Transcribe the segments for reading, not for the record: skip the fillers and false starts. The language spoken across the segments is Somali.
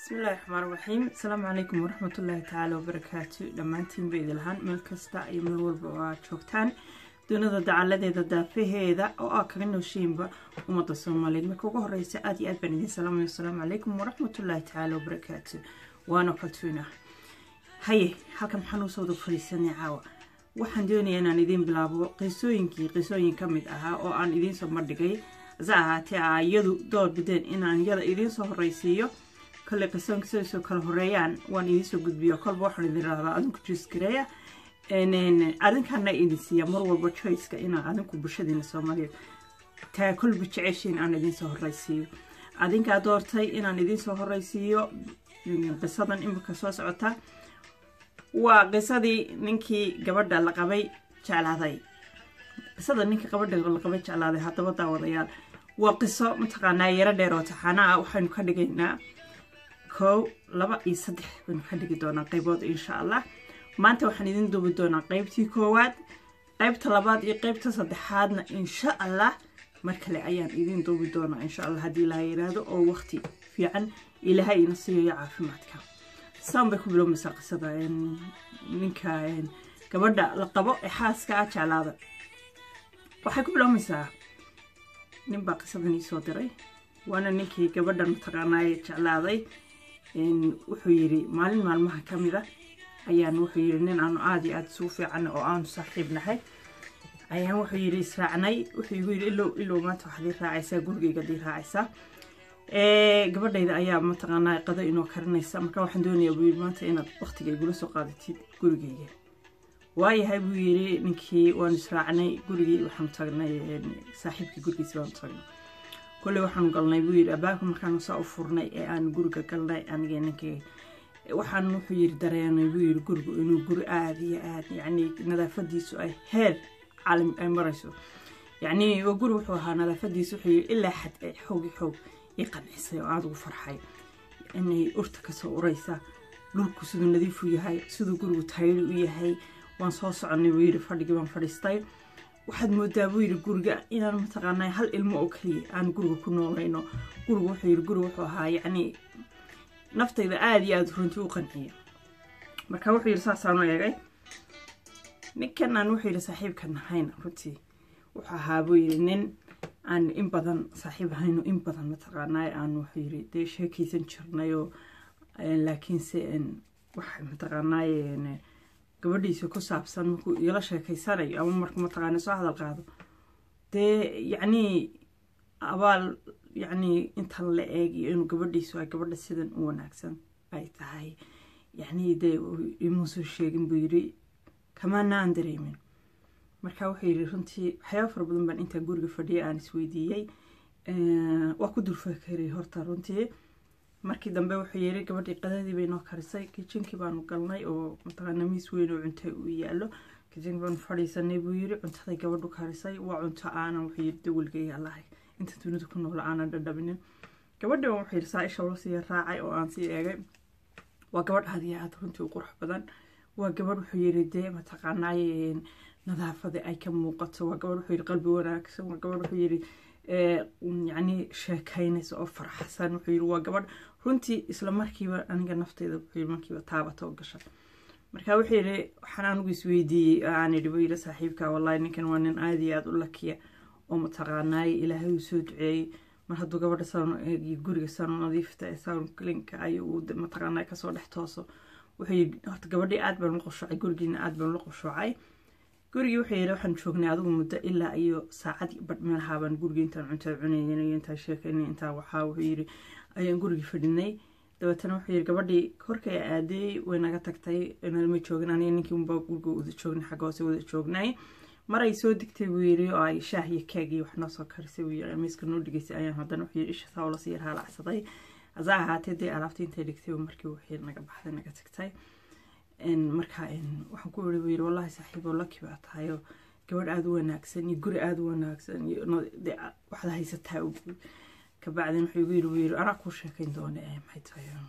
بسم الله الرحمن الرحيم. السلام عليكم ورحمة الله تعالى وبركاته. دمانتين بإذن الهان ميل كستا iyo meel walba oo aad joogtaan dunida dacaladeeda daafaheeda oo aad kaga nooshiinba ummadda Soomaaliyeed. Marka ugu horeysa aad iyo aad baan idin salaamayo. Assalaamu calaykum waraxmatullaahi tacaala wabarakaatu. Waana qoltuuna haye halkan waxaan u soo fadhiisanay caawa. Waxaan doonayaa inaan idin bilaabo qisooyin ka mid ah oo aan idin soo mardhigay zaahate ayadu door bideen inaan yada idin soo horeysiyo كل قصة كسر كل هريان وان يسوع قد بيا كل واحد يدرى أذن كجوز كريا إن أذن كان يدرسيا مرور بتشويس كأنا أذن كبشدين السومالي تأكل بتعيشين أنا دين سهر رئيسي أذن كدور تاي إن أنا دين سهر رئيسي قصة إن بكسوس عتا وقصة دي نكى قبض اللقبي شعل هذاي قصة نكى قبض اللقبي شعل هذا حتى بطا وريال وقصة متقنة يرديروت حنا وحن كدقينا كو لبا إي صدح بنخليك دونا قيبود إن شاء الله ما أنت وحنيدين دوب دونا قيبتي كواد قيبت لباد إي قيبت صدحادنا إن شاء الله مركلي أيام إيدين دوب دونا إن شاء الله هدي لا يرادو أو وقتي في عن إلى هاي نصير يعرف معك سام بكم بلوم مساق صدا إن منك كبردا لقبو إحاس كأش على هذا وحكم بلوم مساق نبقى قصدني صدري وأنا نكى كبردا متقناي على هذا إن وحيري مالين مالمها كاملة أيان وحيري إن أنا عادي أتسوفي عنه أو أنا صاحبنا هاي أيان وحيري سرعني وحيري إلو ما تحضير راعيسا قرقي قدير راعيسا قبل إذا أيام متقناي قضاء إنه كرنيسا مكا وحن دوني أبوير ما تينا وقتك يقولوا سوقاتي قرقي واي هاي بويري نكي وأنا سرعني قرقي وحمتقناي صاحبك قرقي سوان تقناي كل واحد قالنا يبوير أباكم كانوا صافرنا أن جورج قالنا أن جنكي واحد نحير دريان يبوير جورج إنه جور عادي يعني نظافة دي سؤال هذا عالم أمرسو يعني وجور وحوها نظافة دي سحي إلا حد حوج يقن حسي وعادو فرحي إني أرتكسو وريسة لولكو سدو نظيف وياهاي سدو جور وتهيل وياهاي وانصاص عن يبوير فرد جبان فرستاي waxaad moodaa buu yiri guriga inaan mataqaanay hal ilmo oo kaliya aan guriga ku noolayno guriga wuxuu ahaa yani naftayda aad iyo aad runtii u qanciyo marka wuxuu yiri saasaan u eegay ninkan aan wuxuu yiri saaxiibkan hayna runtii wuxuu ahaa buu yiri nin aan in badan saaxiib hayno in badan mataqaanay aan wuxuu yiri de sheekaysan jirnayo laakiin se wax mataqaanay gabadhiisa ku saabsan markuu ila sheekaysanayo ama markuu mataqaanay soo hadal qaado dee yani abaal yani inta la eegiyo inuu gabadhiisu ay gabadha sidan u wanaagsan ay tahay yani dee imu soo sheegin buu yiri kamaana aan dareemin marka wuxuu yiri runtii waxyaabo fara badan baan inta guriga fadhiyay aan isweydiiyay waa ku durfakeeray horta runtii markii dambe wuxuu yiri gabadhii qadadii bay noo karisay kitchenkii baanu galnay oo mataqaana miis weyn oo cunto u yaalo kitchen baan fadhiisanay buu yiri cuntada gabadhu karisay waa cunto aanan wuxuu yiri dawlgay allahay inta dunida ku nool aanan dhadhabinin gabadha wuxuu yiri saaisha loo sii raacay oo aan sii eegay waa gabadh aad runtii u qurux badan waa gabadh wuxuu yiri dee mataqaanay nadaafada ay ka muuqato waa gabadh wuxuu yiri qalbi wanaagsan waa gabadh wuxuu yiri يعني شاكينس أو فرحسن وحير وجبر runtii isla markiiba aniga naftayda wuxuu markiiba taabato gashay marka wuxuu yiri waxaan ugu isweydiiyay aan idhibayla saaxiibka wallahi ninkan waa nin aad iyo aad u lakiya oo mataqaanay ilaahay uu soo duceeyay mar hadduu gabadha saan eegi guriga saan nadiifta ee saan klinka ay uu mataqaanay ka soo dhex tooso wuxuu horta gabadhii aad baan u qoshay gurigiina aad baan u qoshay gurigi wuxuu yiri waxaan joognay adigu muddo ilaa iyo saacad bad meel haaban guriga intaan cunto cunayeen inta sheekaynay inta waxa wuxuu yiri ayaan guriga fadhinay dabeetana wuxuu yiri gabadhii korkay aaday way naga tagtay inaan ma joogin aniga ninkii un baa guriga wada joognay xagoose wada joognay maray soo digtay buu yiri oo ay shaah iyo keeg iyo wax noo soo karisay buu yiri miiska noo dhigaysay ayaan haddana wuxuu yiri isha sawla sii halacsaday azaa haatay dee alaabtii intay dhigtay markii wuxuu naga baxday naga tagtay إن مركا إن وحكوا لي بير والله صاحب والله كبات هايو قبل عدو ناكسن يقول عدو ناكسن واحد هاي ستها كبعدين حيقولوا بير أنا كل شيء دوني أيام حيتها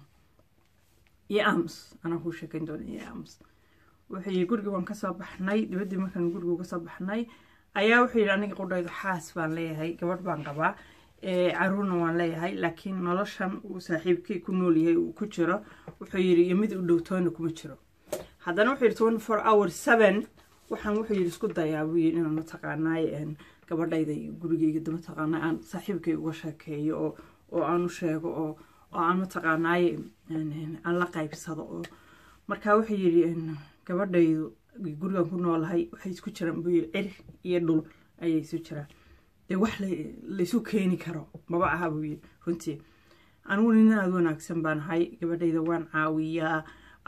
يا أمس أنا كل شيء دوني يا أمس وحي يقول جوان كسب حناي بدي ما كان يقول جو كسب حناي أيا وحي أنا قلت إذا حاسب عن ليه هاي قبل بان قبا caruurna waan leeyahay laakiin noloshan uu saaxiibkii ku nool yahay uu ku jiro wuxuu yidhi iyo mid u dhowtoona kuma jiro haddana wuxuu yidhi 24 hours 7 waxaan wuxuu yidhi isku dayaa buu yidhi inaan mataqaanaay gabadhayda iyo gurigeyga mataqaanaa aan saaxiibkay uga sheekeeyo oo aan u sheego oo aan mataqaanaay aan la qaybsado oo markaa wuxuu yidhi gabadhaydu gurigan ku noolahay waxay isku jiraan buu yidhi cir iyo dhul ayay isu jiraan dee wax laysu keeni karo maba aha buu yidhi runtii anigu nin aada wanaagsan baan ahay gabadhayda waan caawiyaa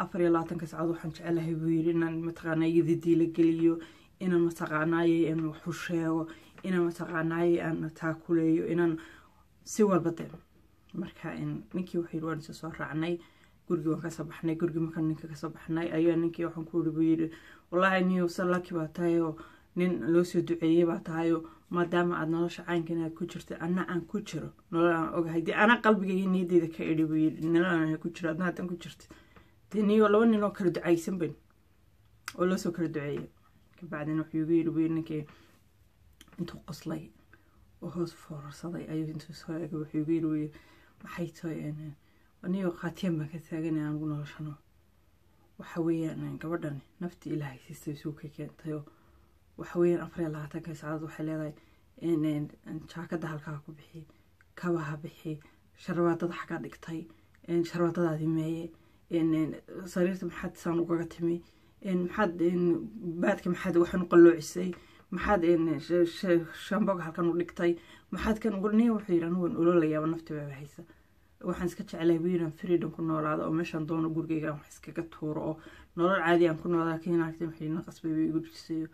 24 saacadood waxaan jecelahay buu yidhi inaan mataqaanaa iyadii la geliyo inaan mataqaanaay aan wax u sheego inaan mataqaanaay aan taakuleeyo inaan si walba de marka ninkii wuxuu yidhi waan isu soo raacnay gurigii waan kasoo baxnay gurigii markaan ninka kasoo baxnay ayaa ninkii waxaan ku yidhi buu yidhi wallaahi niyow salaki baa tahay oo nin loo soo duceeyey baa tahay oo maadaama aad nolosha caynkan aad ku jirta anna aan ku jiro nolol aan ogahay dee anaa qalbigayga niyadeyda ka idhi buu yidhi nolol aan ku jiro adna haddaan ku jirta dee niyo 2 nin oo kala ducaysan bayn oo loo soo kala duceeyey kabacdina wuxuu igu yidhi buu yidhi ninkii intuu qoslay oo hoos foorarsaday ayuu intuu soo eegay wuxuu igu yidhi buu yidhi maxay tahay aniyo qaatiyaan baan ka taaganay aan ugu noloshano waxa weeyaan gabadhan nafti ilaahay siistay suu ka keentayoo waxa weeyaan 24 saacadood waxay leedahay jaakada halkaa ku bixi kabaha bixi sharbaadada xagaa dhigtay sharbaadadaadii meeye sariirta maxaad saan ugaga timi maxaad baadka maxaad waxaan u qalloocisay maxaad shamboga halkan u dhigtay maxaad kan niyo wuxuu yidhi anigu waan ololayaaba nafti baa haysa waxaan iska jeclahay buu yidhi freedom ku noolaado oo meeshaan doono gurigeyga aan wax iskaga tuuro oo nolol caadi aan ku noolaa keenaagtay waxay na qasbay bay igu dhisayo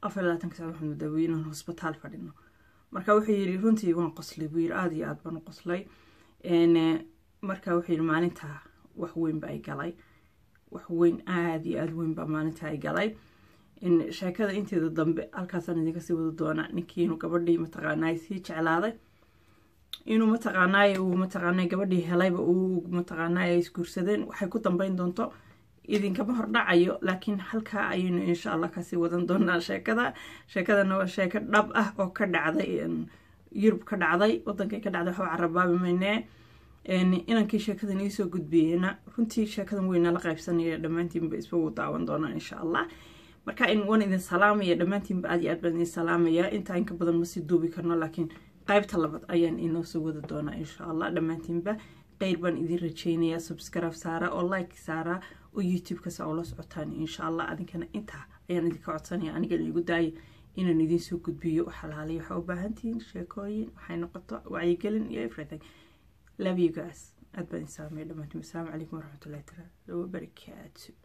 24 saacadood waxaan muddaa buu yidhi inaan hosbitaal fadhino marka wuxuu yidhi runtii waan qoslay buu yidhi aada iyo aad baan u qoslay marka wuxuu yidhi maalintaa wax weyn ba ay galay wax weyn aada iyo aada weyn baa maalintaa ay galay sheekada inteeda dambe halkaasaan idinka sii wada doonaa ninkii inuu gabadhii mataqaanaay sii jeclaaday inuu mataqaanaay gabadhii helayba uu mataqaanaay ay isguursadeen waxay ku dambeyn doonto idinkama hordhacayo laakiin halkaa ayaynu insha allah kasii wadan doonaa sheekadana waa sheeko dhab ah oo ka dhacday yurub ka dhacday wadankay ka dhacday waxba carabaabi maynee inankii sheekadan iisoo gudbiyeyna runtii sheekadan weyna la qaybsanaya dhammaantiinba isba wuu daawan doonaa insha allah marka waan idin salaamaya dhammaantiinba aad iyo aad baan idin salaamaya intaa inka badan ma sii duubi karno laakiin qaybta labaad ayaan inoo soo wada doonaa insha allah dhammaantiinba qeyr baan idin rajeynayaa subscribe saara oo like saara oo youtube-ka saa ula socotaan insha allah adinkana intaa ayaan idinka codsanaya anigana igu daaya inaan idin soo gudbiyo xalaaliyo waxaa u baahantihiin sheekooyin waxay noqoto wacyigelin iyo everything love you guys aad baan idin salaamaya dhammaantiin assalaamu calaykum waraxmatullahi taala wabarakaatu